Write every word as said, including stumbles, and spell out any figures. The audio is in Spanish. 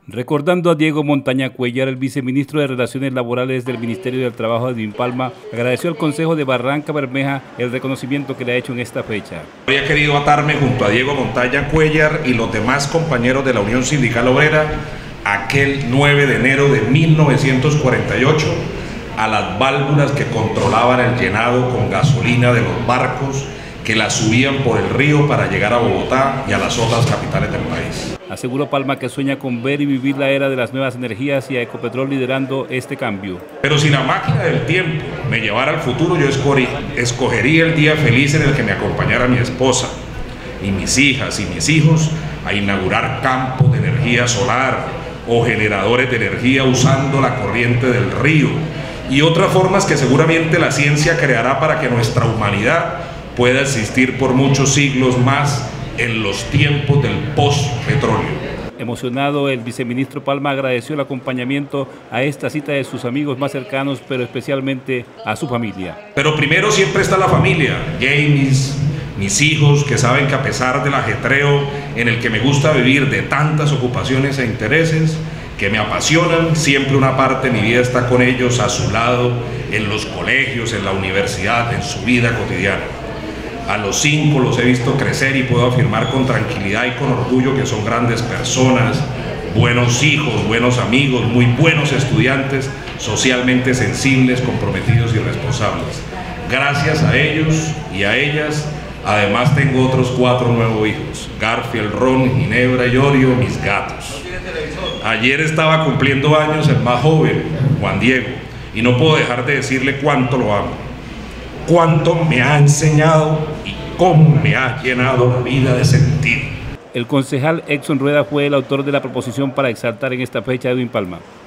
Recordando a Diego Montaña Cuéllar, el viceministro de Relaciones Laborales del Ministerio del Trabajo de Edwin Palma, agradeció al Consejo de Barranca Bermeja el reconocimiento que le ha hecho en esta fecha. Habría querido atarme junto a Diego Montaña Cuéllar y los demás compañeros de la Unión Sindical Obrera aquel nueve de enero de mil novecientos cuarenta y ocho a las válvulas que controlaban el llenado con gasolina de los barcos que la subían por el río para llegar a Bogotá y a las otras capitales del país. Aseguró Palma que sueña con ver y vivir la era de las nuevas energías y a Ecopetrol liderando este cambio. Pero si la máquina del tiempo me llevara al futuro, yo escogería el día feliz en el que me acompañara mi esposa y mis hijas y mis hijos a inaugurar campos de energía solar o generadores de energía usando la corriente del río y otras formas que seguramente la ciencia creará para que nuestra humanidad pueda existir por muchos siglos más en los tiempos del post-petróleo. Emocionado, el viceministro Palma agradeció el acompañamiento a esta cita de sus amigos más cercanos, pero especialmente a su familia. Pero primero siempre está la familia, James, mis hijos, que saben que a pesar del ajetreo en el que me gusta vivir de tantas ocupaciones e intereses que me apasionan, siempre una parte de mi vida está con ellos, a su lado, en los colegios, en la universidad, en su vida cotidiana. A los cinco los he visto crecer y puedo afirmar con tranquilidad y con orgullo que son grandes personas, buenos hijos, buenos amigos, muy buenos estudiantes, socialmente sensibles, comprometidos y responsables. Gracias a ellos y a ellas, además tengo otros cuatro nuevos hijos, Garfield, Ron, Ginebra y Orio, mis gatos. Ayer estaba cumpliendo años el más joven, Juan Diego, y no puedo dejar de decirle cuánto lo amo, cuánto me ha enseñado y cómo me ha llenado la vida de sentido. El concejal Exxon Rueda fue el autor de la proposición para exaltar en esta fecha a Edwin Palma.